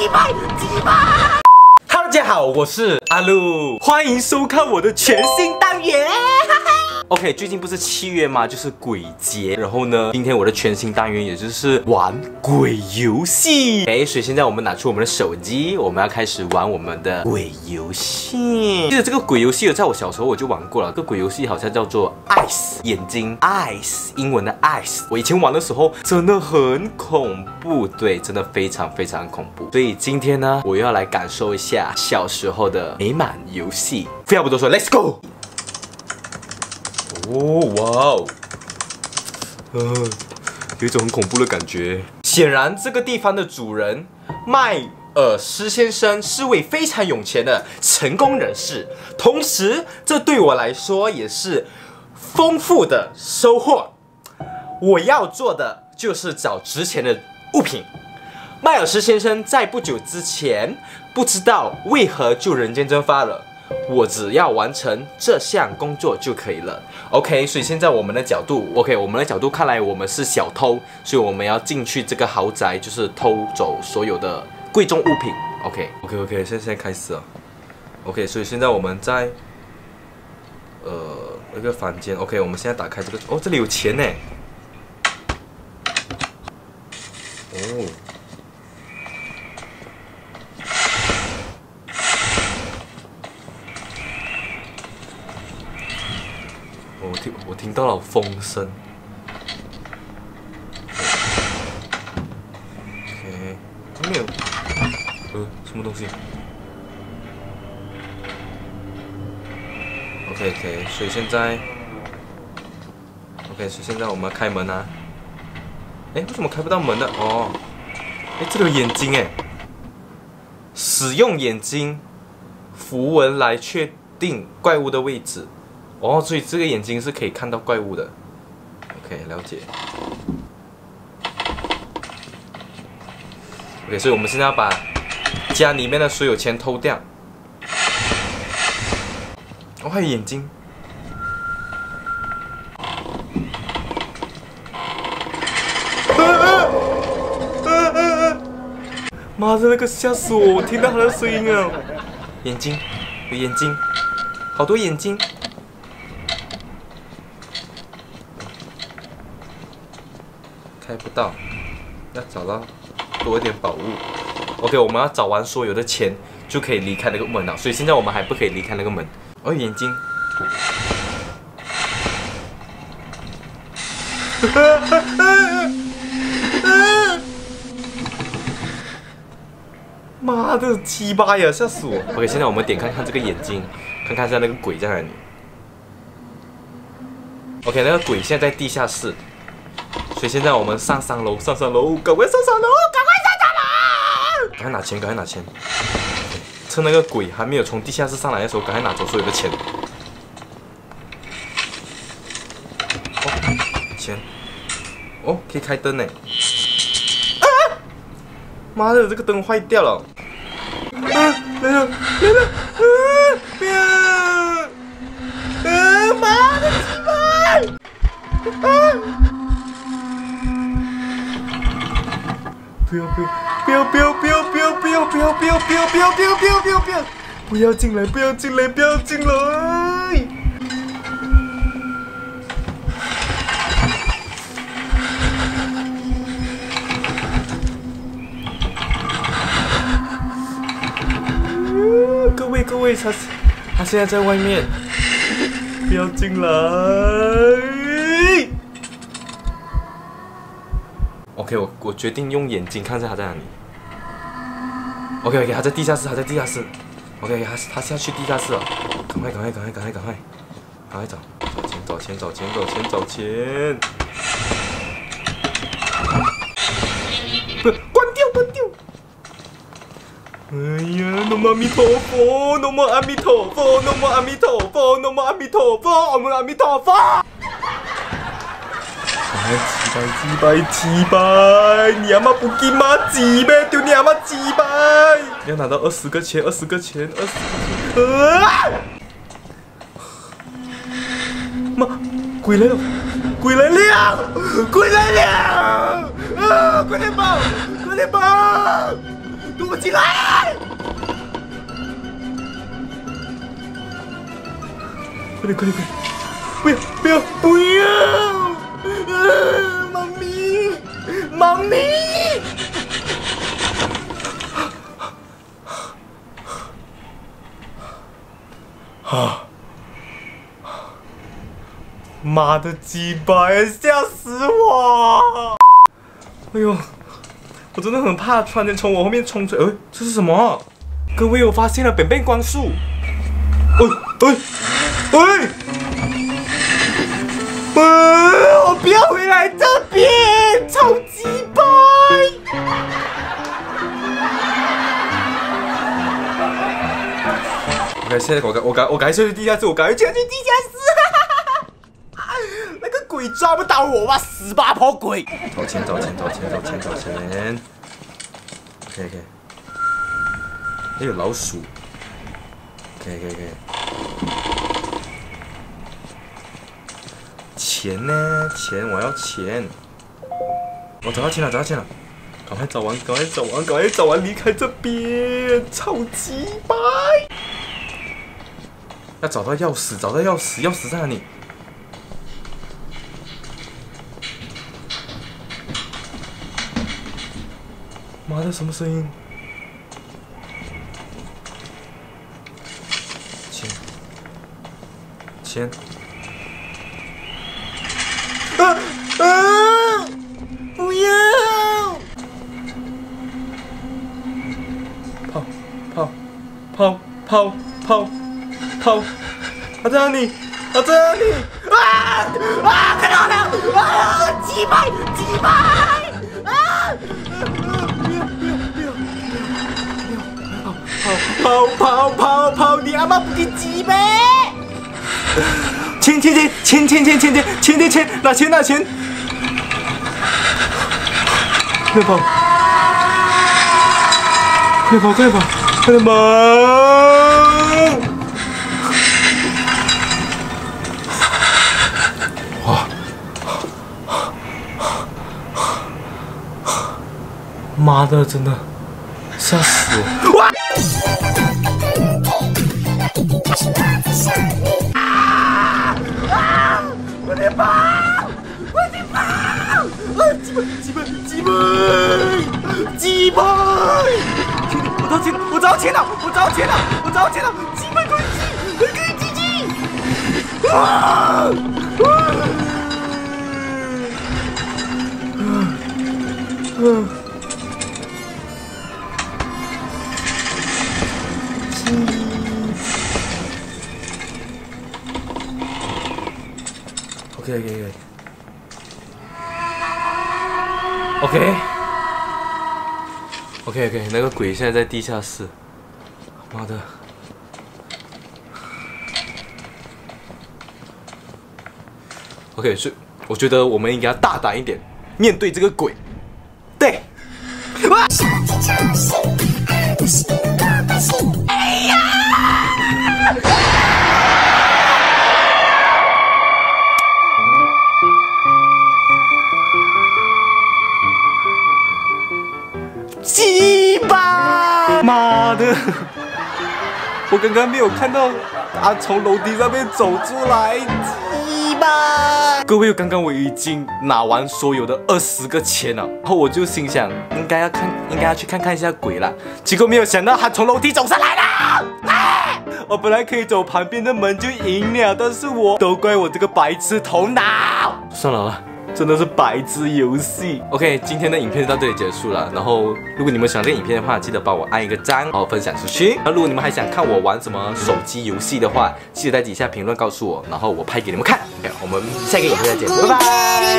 击败！ Hello， 大家好，我是阿路，欢迎收看我的全新单元。OK， 最近不是7月吗？就是鬼节，然后呢，今天我的全新单元也就是玩鬼游戏。OK， 所以现在我们拿出我们的手机，我们要开始玩我们的鬼游戏。记得这个鬼游戏，在我小时候我就玩过了。这个鬼游戏好像叫做 Eyes 眼睛 ，Eyes 英文的 Eyes。我以前玩的时候真的很恐怖，对，真的非常恐怖。所以今天呢，我要来感受一下小时候的美满游戏。废话不多说 ，Let's go！ 哦，哇哦，有一种很恐怖的感觉。显然，这个地方的主人迈尔斯先生是位非常有钱的成功人士，同时，这对我来说也是丰富的收获。我要做的就是找值钱的物品。迈尔斯先生在不久之前，不知道为何就人间蒸发了。我只要完成这项工作就可以了。OK， 所以现在我们的角度 ，OK， 我们的角度看来我们是小偷，所以我们要进去这个豪宅，就是偷走所有的贵重物品。OK， 现在开始了。OK， 所以现在我们在一个房间。OK， 我们现在打开这个，哦，这里有钱呢。哦。我听到了风声。OK， 没有，什么东西 ？OK， 所以现在 ，OK， 所以现在我们要开门啊。为什么开不到门呢？哦，这里有眼睛哎，使用眼睛符文来确定怪物的位置。哦，所以这个眼睛是可以看到怪物的。OK， 了解。OK， 所以我们现在要把家里面的所有钱偷掉。哦，还有眼睛。妈的，那个吓死我！我听到他的声音了。眼睛，有眼睛，好多眼睛。开不到，要找到多一点宝物。OK， 我们要找完所有的钱就可以离开那个门了，所以现在我们还不可以离开那个门。哦，眼睛。妈的，鸡巴呀，吓死我 ！OK， 现在我们点看看这个眼睛，看看一下那个鬼在哪里。OK， 那个鬼现在在地下室。所以现在我们上3楼，赶快上3楼，赶快上3楼！赶快拿钱，赶快拿钱！趁那个鬼还没有从地下室上来的时候，赶快拿走所有的钱。哦，钱！哦，可以开灯呢！啊！妈的，这个灯坏掉了！来了！不要！妈的，鸡巴！不要进来！不要进来！各位，他现在在外面，不要进来。OK， 我决定用眼睛看一下他在哪里。OK， 他在地下室，OK， 他下去地下室了，赶快找钱！不，关掉！哎呀，南无阿弥陀佛，南无阿弥陀佛，南无阿弥陀佛，南无阿弥陀佛，南无阿弥陀佛。鸡掰！你阿妈不给妈鸡呗，丢你阿妈鸡掰！要拿到20个钱。妈，鬼来了！快点跑！ 跟我进来！快点，不要！妈咪！妈的鸡巴，吓死我！哎呦，我真的很怕突然间从我后面冲出来。这是什么？各位，我发现了本变光束。我不要回来这边，超鸡巴！现在我赶快去地下室，我赶快去地下室！那个鬼抓不到我吧，死八婆鬼！找钱！可以。还有老鼠，可以。钱呢？钱，我要钱！我找到钱了！赶快找完，离开这边！超级白！要找到钥匙，钥匙在哪里？妈的，什么声音？钱！不要！跑！他在哪里？看到了！击败！跑！你阿妈不给击败！钱！拿钱！快跑！快点跑！哇！妈的，真的吓死我！哇！快点跑！鸡巴！我找钱了！鸡巴滚鸡！OK， 那个鬼现在在地下室，妈的！所以我觉得我们应该要大胆一点，面对这个鬼。对，哇！哎呀！鸡巴！妈的！我刚刚没有看到他从楼梯上面走出来，鸡巴！各位，刚刚我已经拿完所有的20个钱了，然后我就心想，应该要去看一下鬼啦。结果没有想到他从楼梯走上来了！我本来可以走旁边的门就赢了，但是都怪我这个白痴头脑。算了。真的是白痴游戏。OK， 今天的影片就到这里结束了。然后，如果你们喜欢这个影片的话，记得帮我按一个赞，然后分享出去。那如果你们还想看我玩什么手机游戏的话，记得在底下评论告诉我，然后我拍给你们看。OK， 我们下一个影片再见，拜拜。